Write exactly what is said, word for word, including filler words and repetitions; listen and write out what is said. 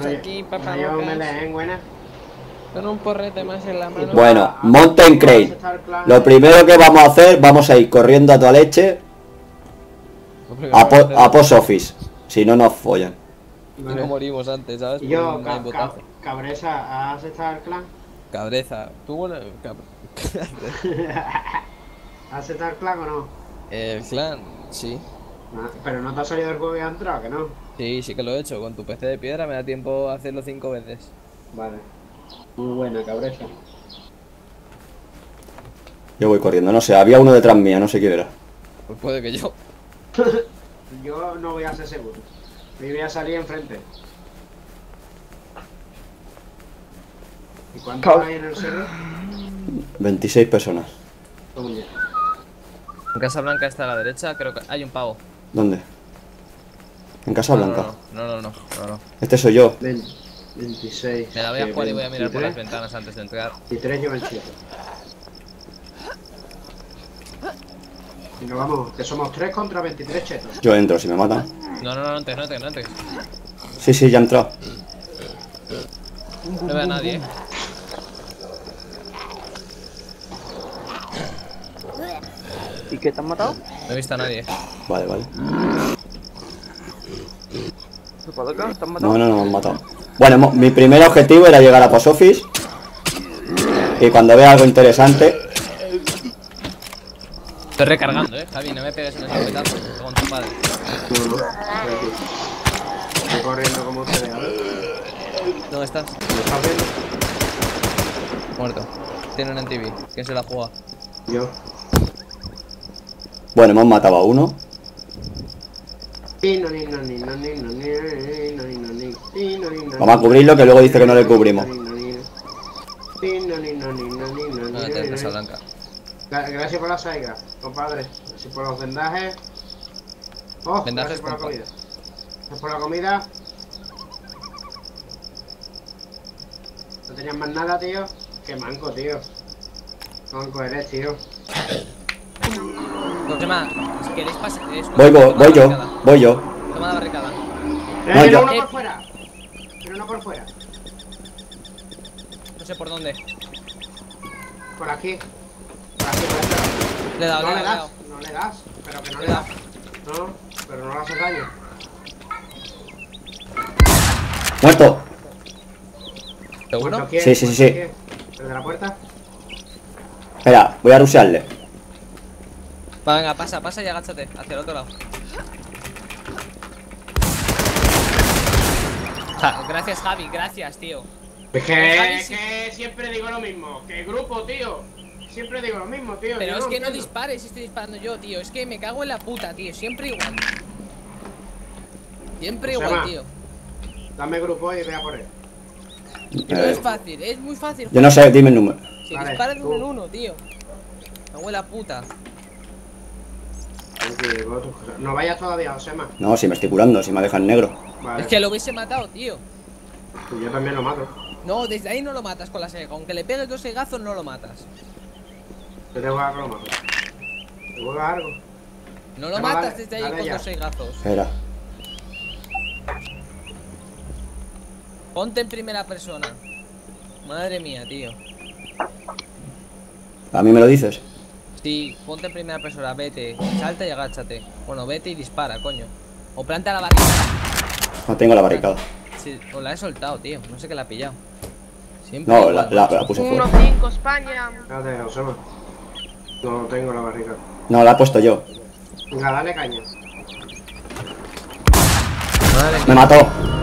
aquí, papá. Yo me leen, buena. Con un porrete más en la mano. Bueno, Mountain Crane. Lo primero que vamos a hacer, vamos a ir corriendo a toda leche a, po a Post Office. Si no nos follan. Y no morimos antes, ¿sabes? Y yo, ca ca Cabreza, ¿has estado al clan? Cabreza. Tú, bueno, cab... ¿Has estado al clan o no? El clan, sí. Ah, pero no te ha salido el juego y has entrado, ¿que no? Sí, sí que lo he hecho. Con tu P C de piedra me da tiempo a hacerlo cinco veces. Vale. Muy buena, Cabreza. Yo voy corriendo, no sé, había uno detrás mía, no sé quién era. Pues puede que yo. Yo no voy a ser seguro. Me voy a salir enfrente. ¿Y cuántos hay en el server? veintiséis personas. ¿Cómo ya? En Casa Blanca está a la derecha, creo que hay un pavo. ¿Dónde? ¿En Casa No, Blanca? No, no, no, no, no, no. Este soy yo. veintiséis. Me la voy a jugar y voy a mirar por las veintitrés. ventanas antes de entrar. veintitrés yo veintisiete. Y nos vamos, que somos tres contra veintitrés chetos. Yo entro, si me matan. No, no, no, no entres, no entres, no entres. Sí, sí, ya he entrado. No veo a nadie, eh. ¿Y qué te han matado? No he visto a nadie. Vale, vale. ¿Te puedo acá? ¿Te han matado? No, no, no me han matado. Bueno, mi primer objetivo era llegar a Post Office. Y cuando vea algo interesante. Estoy recargando, eh, Javi, no me pegues en el escopetazo con tu padre. No, no, estoy corriendo como ustedes, a ver. ¿Dónde estás? ¿Me estás viendo? Muerto. Tienen en T V. ¿Quién se la juega? Yo. Bueno, hemos matado a uno. Vamos a cubrirlo, que luego dice que no le cubrimos. No, está en Casa Blanca. Gracias por la saiga, compadre. Gracias por los vendajes. Oh, Vendajes gracias por la con comida. Gracias por la comida. No tenías más nada, tío. Qué manco, tío. Qué manco eres, tío. Cosema, si queréis pasar. Voy, voy, voy yo, voy yo. Toma la barricada. Eh, No, pero yo- uno por fuera. Pero uno por fuera. No sé por dónde. Por aquí. Por aquí, por aquí. Le he dado, No le he le dado, le he das, dado. no le das. Pero que no Le le he das. No, pero no le haces daño. Muerto. ¿Seguro? ¿Cuánto quiere? Sí, sí, sí, ¿Cuánto sí. quiere? ¿El de la puerta? Espera, voy a rushearle. Va, venga, pasa, pasa y agáchate. Hacia el otro lado. Ja, gracias, Javi, gracias, tío. Es Javi, que, sí. que siempre digo lo mismo. Que grupo, tío. Siempre digo lo mismo, tío. Pero yo es que no entiendo. dispares, estoy disparando yo, tío. Es que me cago en la puta, tío. Siempre igual. Siempre Josema. igual, tío. Dame grupo y voy a por él. Que no Eh, es fácil, es muy fácil. yo no sé, dime el número. Si Vale, disparas de tú. uno en uno, tío. Me cago en la puta. Tranquilo, tú- No vayas todavía, Josema. No, si me estoy curando, si me deja en negro. Vale. Es que lo hubiese matado, tío. Pues yo también lo mato. No, desde ahí no lo matas con la sega. Aunque le pegues dos segazos, no lo matas. Yo te voy a dar que lo mato. ¿Te voy a dar algo? No lo Venga, matas dale, desde ahí dale con ya. dos segazos. Espera. Ponte en primera persona. Madre mía, tío. ¿A mí me lo dices? Sí, ponte en primera persona, vete, salta y agáchate. Bueno, vete y dispara, coño. O planta la barricada. No tengo la barricada. Sí, o la he soltado, tío. No sé qué la ha pillado. Siempre No, igual, la, la, macho. la puse uno fuera. cinco España. Espérate, Josema. No tengo la barriga. No, la he puesto yo. Venga, dale caña. Madre Me mía. mató.